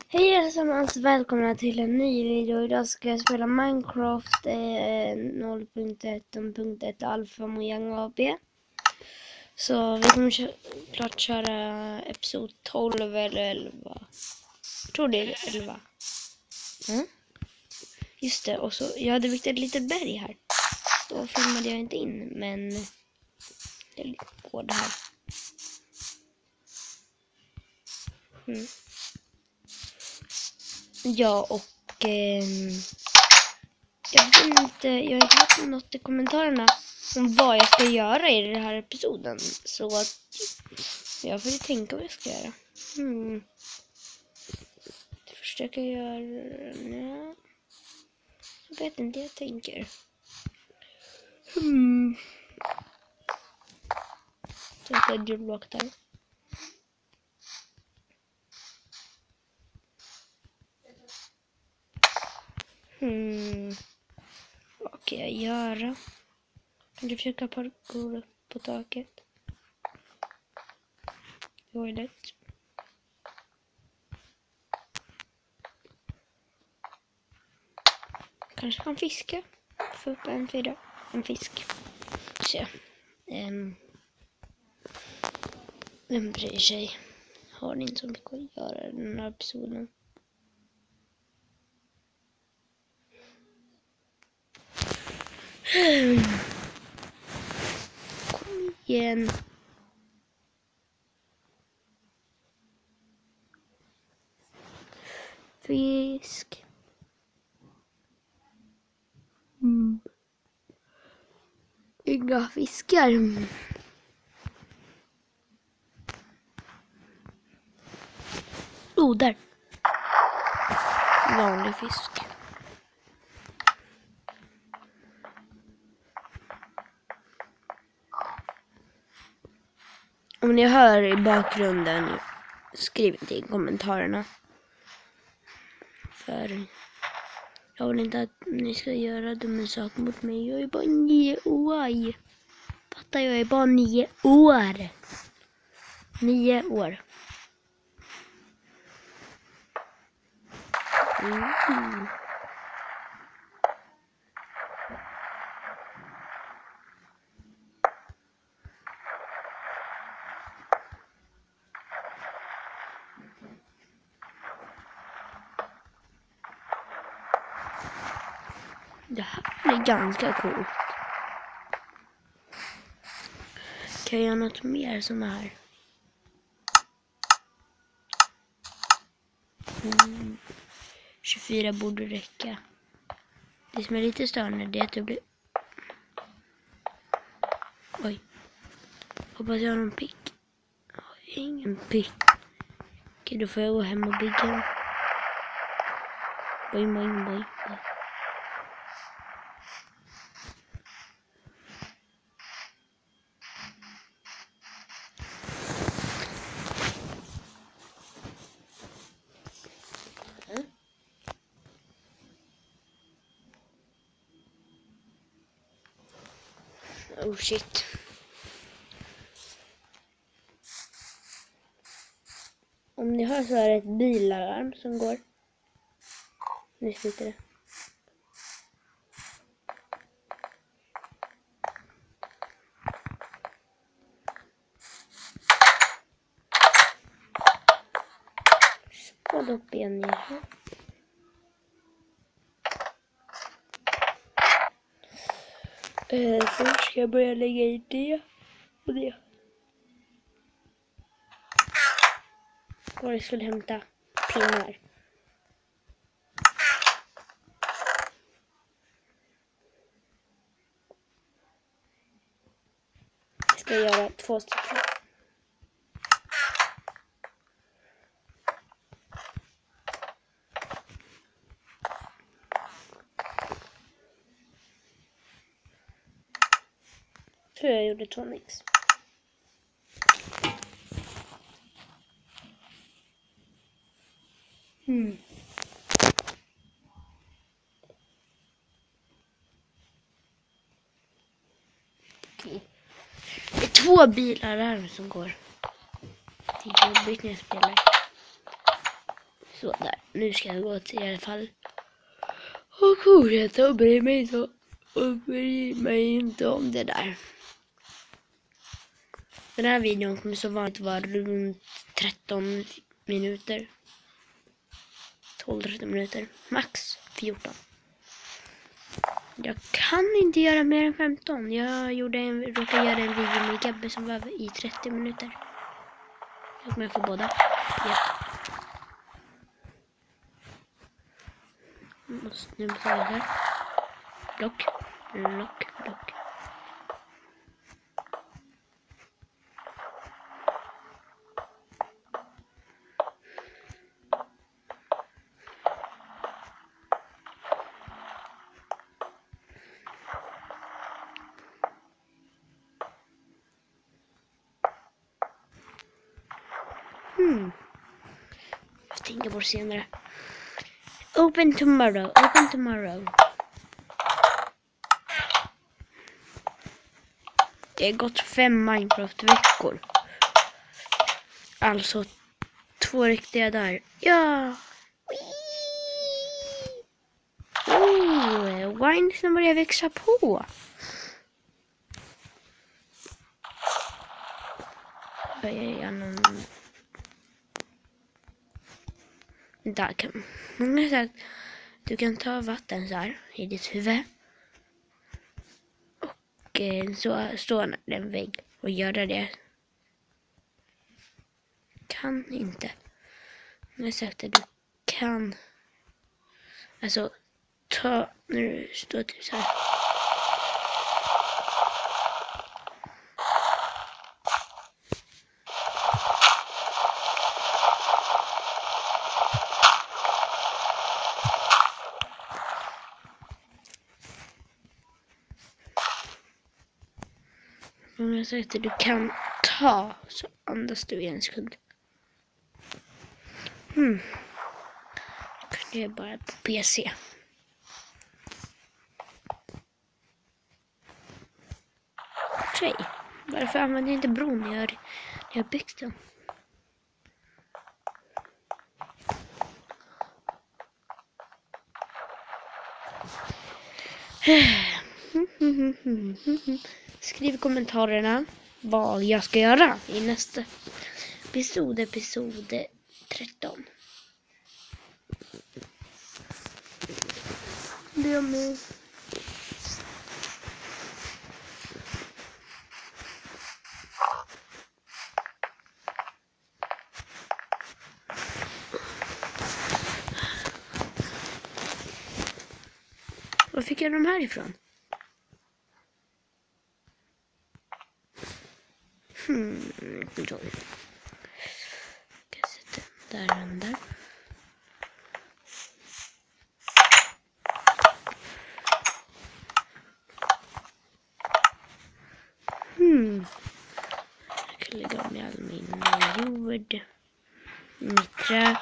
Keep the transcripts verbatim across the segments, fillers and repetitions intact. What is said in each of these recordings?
Hej allesammans, välkomna till en ny video. Idag ska jag spela Minecraft eh, noll punkt ett punkt ett Alpha Mojang A B. Så vi kommer kö klart köra episod tolv eller elva. Jag tror det är elva. Mm? Just det, och så jag hade byggt ett litet berg här. Då filmade jag inte in, men det går det här. Mm. Ja, och eh, jag vet inte, jag har inte hört något i kommentarerna om vad jag ska göra i den här episoden. Så att jag får tänka vad jag ska göra. Hmm. Jag försöker göra... Nej. Jag vet inte, jag tänker. Hmm. Så jag ska djurblock där. Hmm. Vad kan jag göra? Kan du försöka parkour upp på taket? Det var ju lätt. Kanske kan fiska. Få upp en fyra. En fisk. Så. Um, vem bryr sig? Har ni inte så mycket att göra i den här episoden? Hmm. Kom igen. Fisk. Mm. Inga fiskar. Oh, där. Vanlig fisk. Om ni hör i bakgrunden, skriv inte i kommentarerna. För jag vill inte att ni ska göra dumma saker mot mig. Jag är bara nio år. Fattar, jag är bara nio år. Nio år. Mm. Det här är ganska coolt. Kan jag göra något mer som är? Mm. tjugofyra borde räcka. Det som är lite störande är att det blir... Oj. Hoppas jag har någon pick. Jag har ingen pick. Okej, då får jag gå hem och bygga. Boing, boing, boing. Oh shit. Om ni hör så är det ett bilalarm som går. Nu slutar det. Spad upp igen ner här. Eh, först ska jag börja lägga i det och det. Och jag skulle hämta pinnar. Jag ska göra två stycken. Jag tror jag gjorde två mix. Hmm. Okay. Det är två bilar här som går. Det är jobbigt när jag spelar. Så där, nu ska jag gå till i alla fall. Och fortsätta och bry mig så. Och bry mig inte om det där. Den här videon kommer så vanligt vara runt tretton minuter. tolv tretton minuter. Max fjorton. Jag kan inte göra mer än femton. Jag gjorde en, råkade göra en video med Gabbe som var i trettio minuter. Jag kommer få båda. Ja. Nu tar jag här. Block, block, block. Hmm. Jag tänker på det senare. Open tomorrow, open tomorrow. Det har gått fem Minecraft-veckor. Alltså två riktiga där. Ja! Oh, Winesen börjar växa på. Jag är någon... Där kan man säga att du kan ta vatten så här i ditt huvud. Och eh, så står en vägg och göra det. Kan inte. Jag har sagt att du kan. Alltså ta när du står typ så här. Om jag säger att du kan ta så andas du i en sekund. Hmm. Det är bara på P C. Okej. Varför använder jag inte bron när jag, när jag byggt den? Skriv i kommentarerna vad jag ska göra i nästa episod, episod tretton. Det är mig. Var fick jag de här ifrån? Hmm, jag kan sätta där under. Hmm. Jag kan lägga om i all min jord. Mitt trä.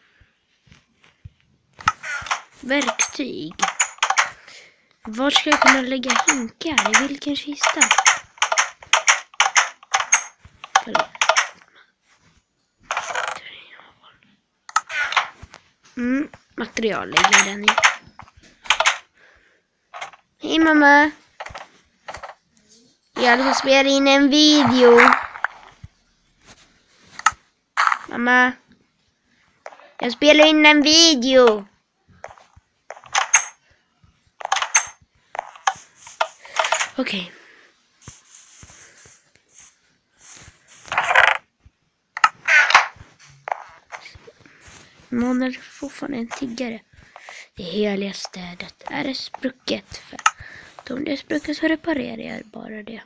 Verktyg. Var ska jag kunna lägga hinkar? I vilken kista? Mm, material lägger den i. Hej mamma. Jag vill spela in en video. Mamma. Jag spelar in en video. Okej. Okay. Någon är fortfarande en tiggare. Det heliga städet är det sprucket. För om det är sprucket så reparerar jag bara det.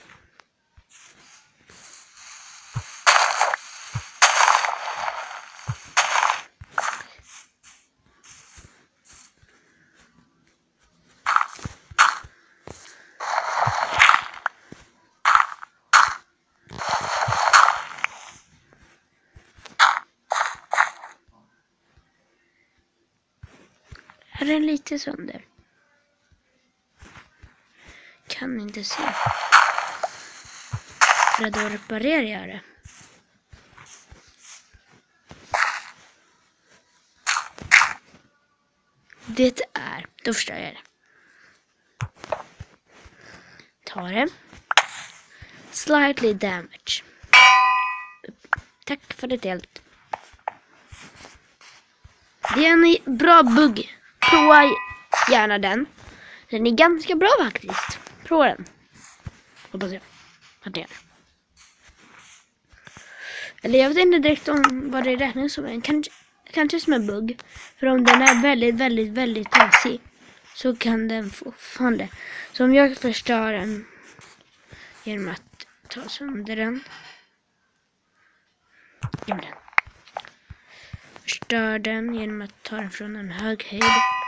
Är den lite sönder? Kan inte se. För då reparerar jag det. det är, då förstår jag det. Ta det. Slightly damage. Tack för det helt. Det är en bra bugg. Prova gärna den. Den är ganska bra faktiskt. Prova den. Hoppas jag att det är. Eller jag vet inte direkt om vad det räknas som en. Kanske, kanske som en bugg. För om den är väldigt, väldigt, väldigt trasig så kan den fortfarande. Så om jag förstör den genom att ta sönder den. Gör den. Förstör den genom att ta den från en hög höjd.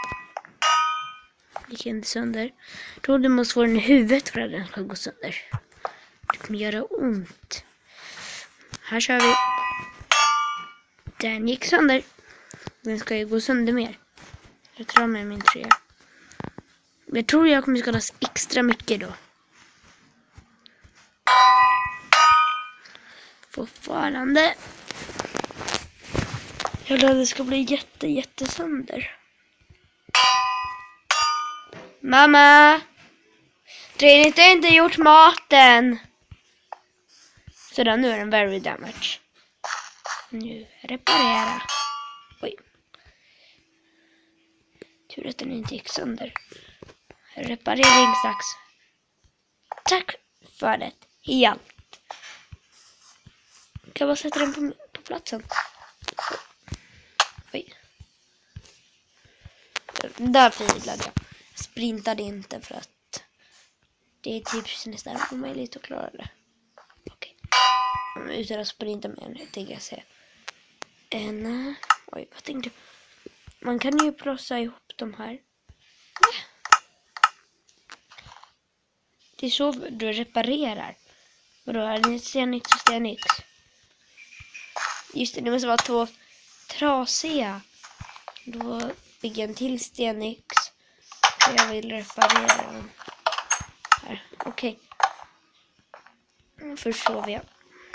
Det kan inte sönder. Då du måste få den i huvudet för att den ska gå sönder. Det kommer göra ont. Här kör vi. Den gick sönder. Den ska ju gå sönder mer. Jag tar med min tröja. Jag tror jag kommer skadas extra mycket då. Fortfarande. Jag tror det ska bli jätte, jätte sönder. Mamma! Trinity har inte gjort maten. Så då, nu är den very damage. Nu reparera. Oj. Tur att den inte gick sönder. Repareringssax. Tack för det. Helt. Kan jag bara sätta den på, på platsen. Oj. Där förlade jag. Sprintade inte för att det är typ nästan omöjligt att klara det. Okej. Okay. Utan att sprinta med en, tänker jag säga. En, oj, vad tänkte jag? Man kan ju plossa ihop de här. Det är så du reparerar. Vadå, är det stenix och stenix? Just det, det måste vara två trasiga. Då bygger jag en till stenix. Jag vill reparera den. Här, okej. Okay. Först sover jag.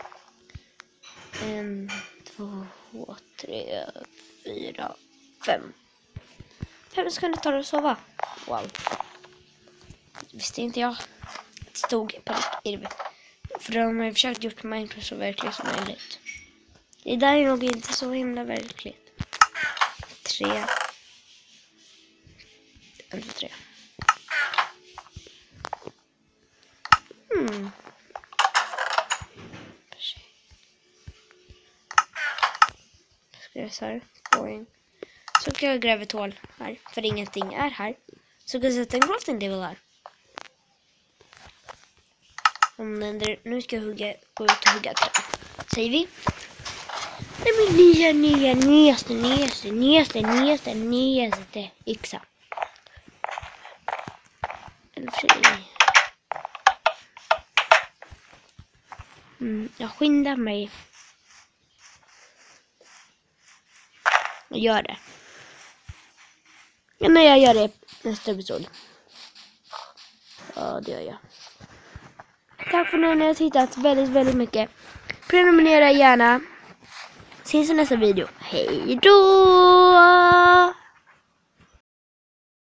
En, två, tre, fyra, fem. Fem ska ni ta och sova. Wow. Visste inte jag. Det stod på irv. För de har försökt gjort Minecraft så verkligt som möjligt. Det där är nog inte så himla verkligt. Tre. En, två, tre. Hmm. Ska jag så här. Boing. Så kan jag gräva ett hål här. För ingenting är här. Så kan jag sätta en crafting table här. Om den där, nu ska jag hugga, gå ut och hugga trä. Säger vi. Nej men nya, nya, nyaste, nyaste, nyaste, nyaste, nyaste yxa. Eller för sig. Mm, jag skyndar mig. Jag gör det. Ja, när jag gör det nästa episod. Ja, det gör jag. Tack för att ni har tittat väldigt, väldigt mycket. Prenumerera gärna. Ses i nästa video. Hej då!